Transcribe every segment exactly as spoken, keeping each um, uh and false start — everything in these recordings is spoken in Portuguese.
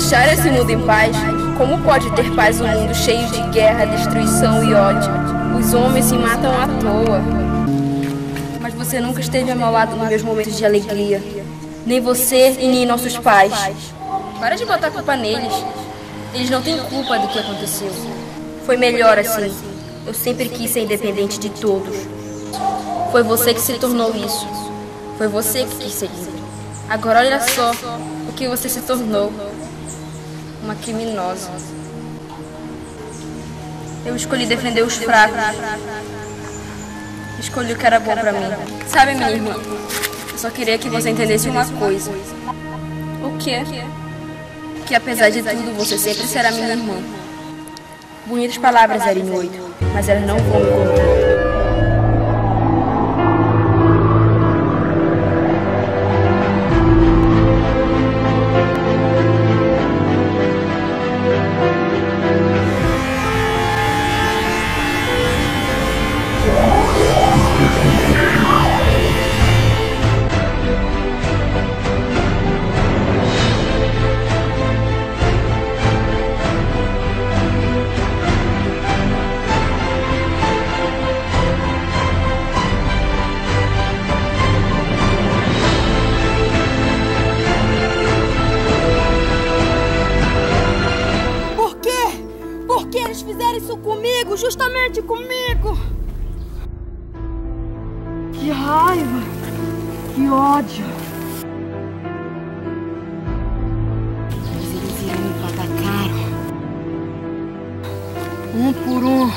deixar esse mundo em paz? Como pode ter paz um mundo cheio de guerra, destruição e ódio? Os homens se matam à toa. Mas você nunca esteve ao meu lado nos meus momentos de alegria. Nem você e nem nossos pais. Para de botar culpa neles. Eles não têm culpa do que aconteceu. Foi melhor assim. Eu sempre quis ser independente de todos. Foi você que se tornou isso. Foi você que quis ser livre. Agora olha só o que você se tornou. Uma criminosa. Eu escolhi defender os fracos. Escolhi o que era bom pra mim. Sabe, minha irmã? Eu só queria que você entendesse uma coisa. O quê? Que apesar de tudo, você sempre será minha irmã. Bonitas palavras, Zerinho oito, mas elas não vão me contar. Justamente comigo. Que raiva, que ódio. Mas eles irão me pagar caro. Um por um.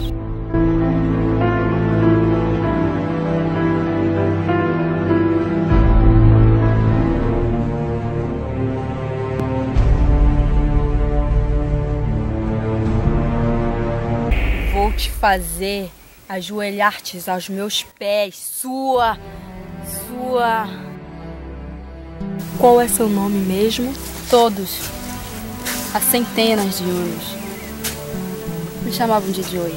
Vou te fazer ajoelhar-te aos meus pés, sua, sua... Qual é seu nome mesmo? Todos, há centenas de anos, me chamavam de Joey.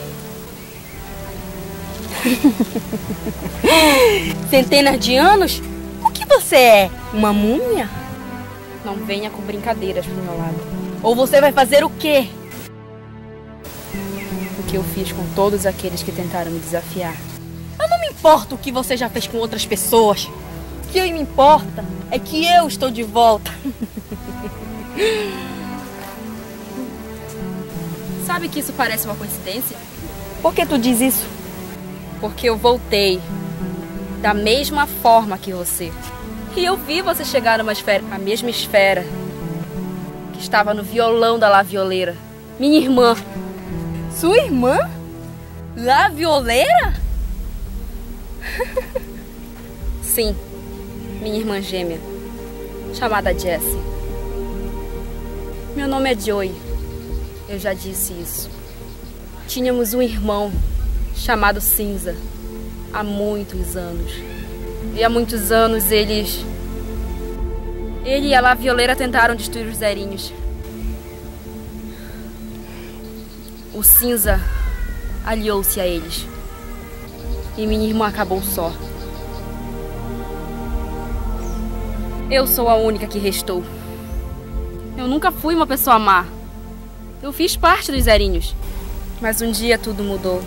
Centenas de anos? O que você é? Uma múmia? Não venha com brincadeiras pro meu lado. Ou você vai fazer o quê? Que eu fiz com todos aqueles que tentaram me desafiar. Eu não me importo o que você já fez com outras pessoas. O que me importa é que eu estou de volta. Sabe que isso parece uma coincidência? Por que tu diz isso? Porque eu voltei da mesma forma que você. E eu vi você chegar numa esfera, a mesma esfera que estava no violão da La Violeira. Minha irmã. Sua irmã? La Violeira? Sim, minha irmã gêmea, chamada Jessie. Meu nome é Joey, eu já disse isso. Tínhamos um irmão chamado Cinza, há muitos anos. E há muitos anos eles... Ele e a La Violeira tentaram destruir os Zerinhos. O Cinza aliou-se a eles. E minha irmã acabou só. Eu sou a única que restou. Eu nunca fui uma pessoa má. Eu fiz parte dos Zerinhos. Mas um dia tudo mudou.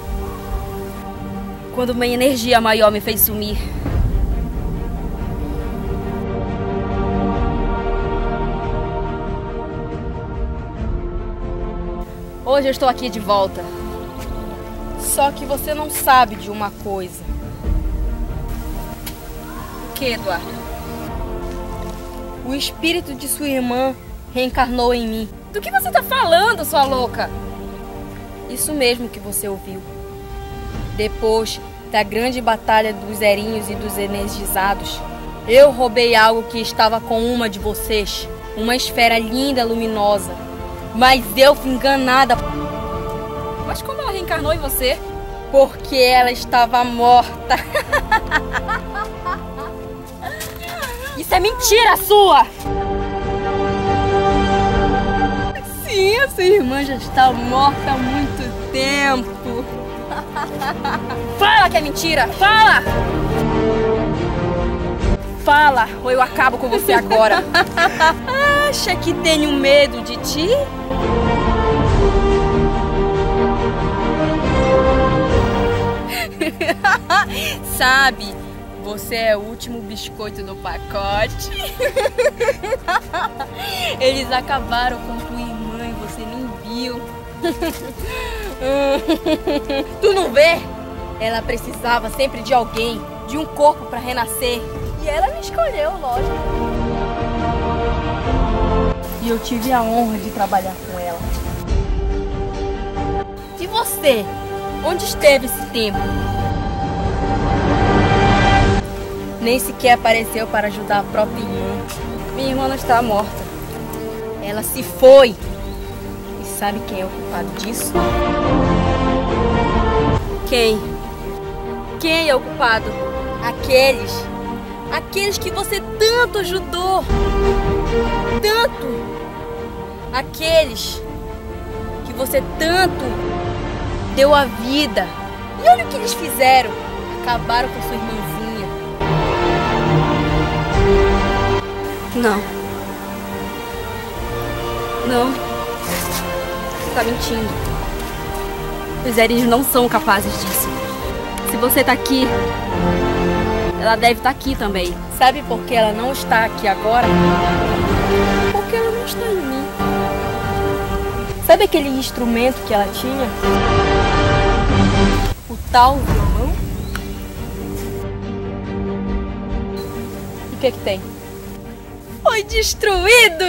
Quando minha energia maior me fez sumir. Hoje eu estou aqui de volta. Só que você não sabe de uma coisa. O que, Eduardo? O espírito de sua irmã reencarnou em mim. Do que você está falando, sua louca? Isso mesmo que você ouviu. Depois da grande batalha dos Zerinhos e dos energizados, eu roubei algo que estava com uma de vocês. Uma esfera linda, luminosa. Mas eu fui enganada. Mas como ela reencarnou em você? Porque ela estava morta. Isso é mentira sua! Sim, a sua irmã já está morta há muito tempo. Fala que é mentira! Fala! Fala, ou eu acabo com você agora. Ai, Acha que tenho medo de ti? Sabe, você é o último biscoito do pacote. Eles acabaram com tua irmã e você nem viu. Tu não vê? Ela precisava sempre de alguém, de um corpo para renascer. E ela me escolheu, lógico. E eu tive a honra de trabalhar com ela. E você? Onde esteve esse tempo? Nem sequer apareceu para ajudar a própria irmã. Minha irmã não está morta. Ela se foi. E sabe quem é o culpado disso? Quem? Quem é o culpado? Aqueles. Aqueles que você tanto ajudou. Tanto. Aqueles que você tanto deu a vida. E olha o que eles fizeram. Acabaram com sua irmãzinha. Não. Não. Você está mentindo. Os Zerinhos não são capazes disso. Se você está aqui, ela deve estar aqui também. Sabe por que ela não está aqui agora? Porque ela não está em mim. Sabe aquele instrumento que ela tinha? O tal violão? E o que que tem? Foi destruído!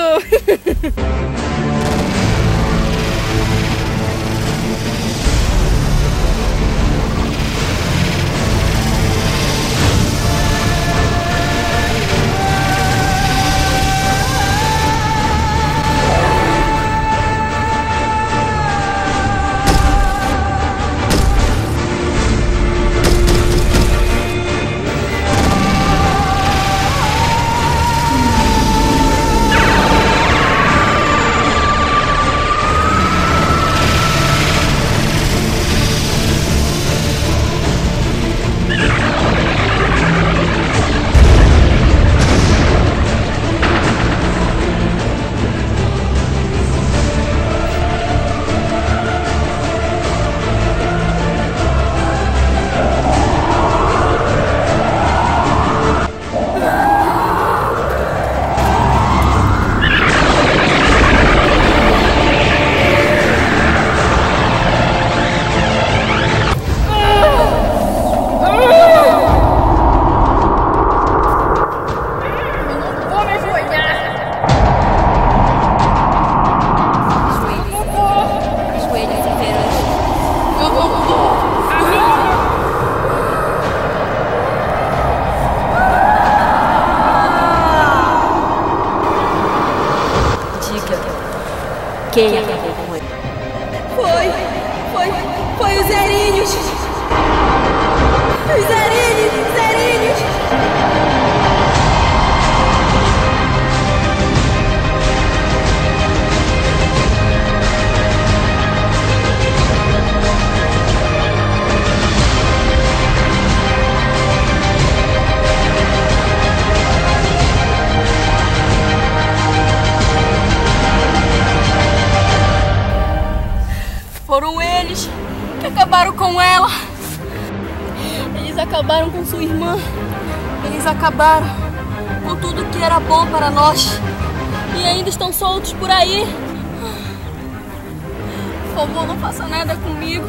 Quem acabou com ele? Foi, foi, foi os Zerinhos. Os Zerinhos, os Zerinhos. Foram eles que acabaram com ela. Eles acabaram com sua irmã. Eles acabaram com tudo que era bom para nós. E ainda estão soltos por aí. Por favor, não faça nada comigo.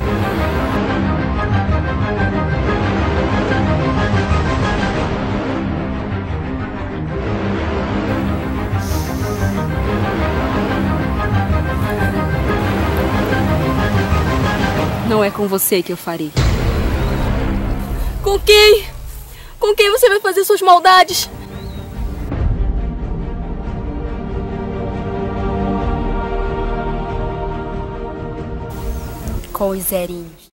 Não é com você que eu farei. Com quem? Com quem você vai fazer suas maldades? Com os Zerinhos.